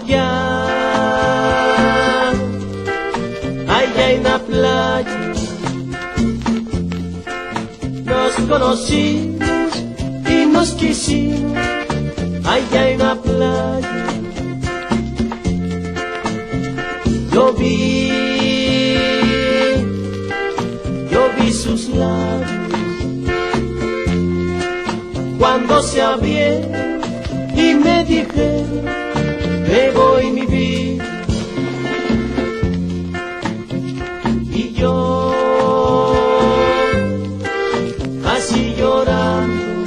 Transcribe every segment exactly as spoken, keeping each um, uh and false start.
Allá, allá en la playa, nos conocimos y nos quisimos, allá en la playa. Yo vi, yo vi sus labios cuando se abrieron y me dijeron, me voy mi vida. Y yo, así llorando,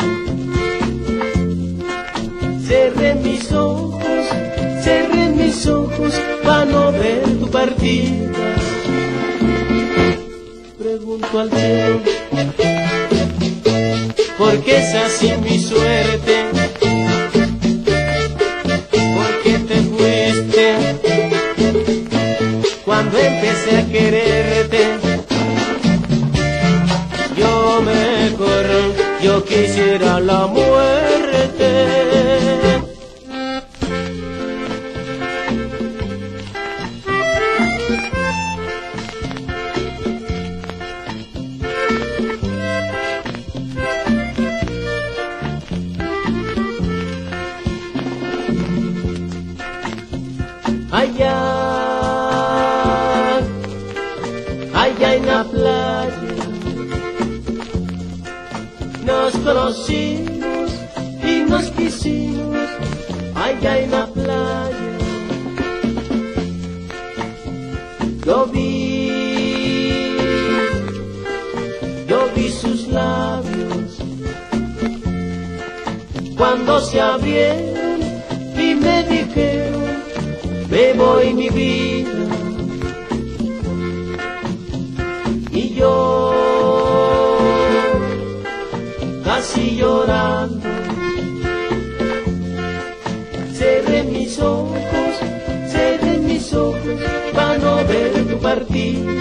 cerré mis ojos, cerré mis ojos para no ver tu partida. Pregunto al cielo, ¿por qué es así mi suerte? ¿Por qué te fuiste cuando empecé a quererte? Yo mejor, yo quisiera la muerte. Allá, allá en la playa, nos conocimos y nos quisimos, allá en la playa. Yo vi, yo vi sus labios cuando se abrieron y me dijeron, me voy mi vida. Y yo, casi llorando, cerré mis ojos, cerré mis ojos para no ver tu partida.